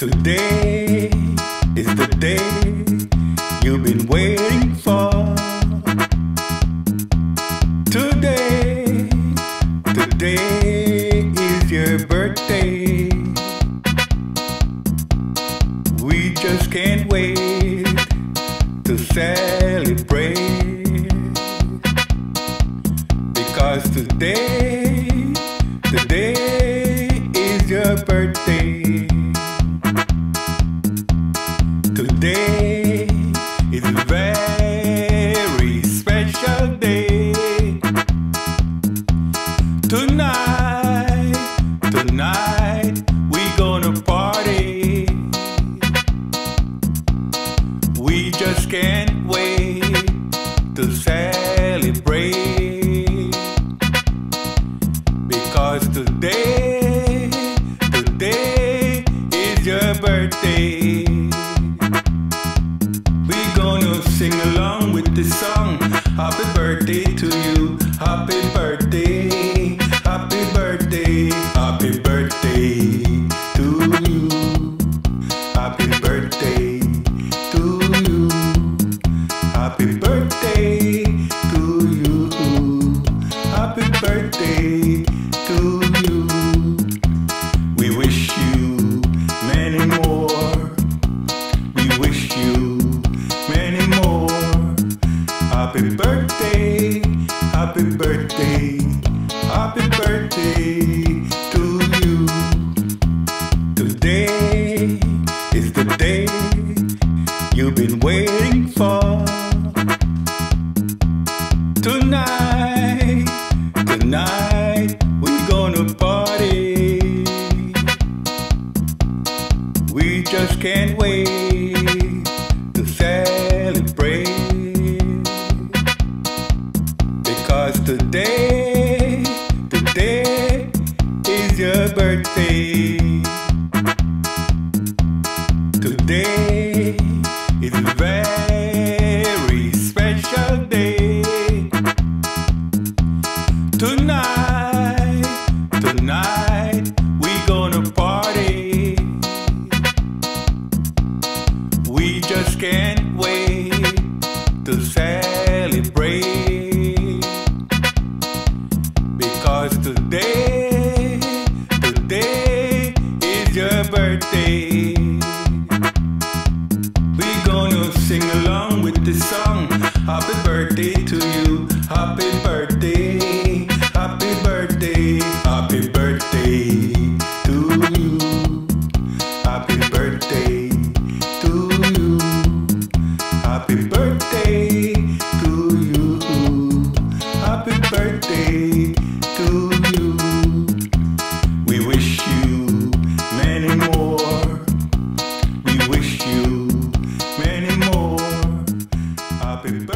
Today is the day you've been waiting for. Today is your birthday. We just can't wait to celebrate, because today is your birthday. Today is a very special day. Tonight we gonna party. We just can't wait to celebrate, because today is your birthday. We gonna sing along with this song. Happy birthday to you. Happy birthday. Happy birthday. Happy birthday to you. Happy birthday to you. Happy birthday to you. Happy birthday to you. We wish you many more. We wish you many more. Happy birthday. Happy birthday. Happy birthday to you. Today is the day you've been waiting for. Tonight we're gonna party. We just can't wait to celebrate, because today is your birthday. Today is a very special day. Tonight we gonna party. We just can't wait to celebrate, because today is your birthday. We gonna sing along with this song. Happy birthday to you. Happy birthday. Happy birthday. Happy birthday to you. Happy birthday to you. Happy birthday to you. Happy birthday to you. We wish you many more. We wish you many more. Happy birthday.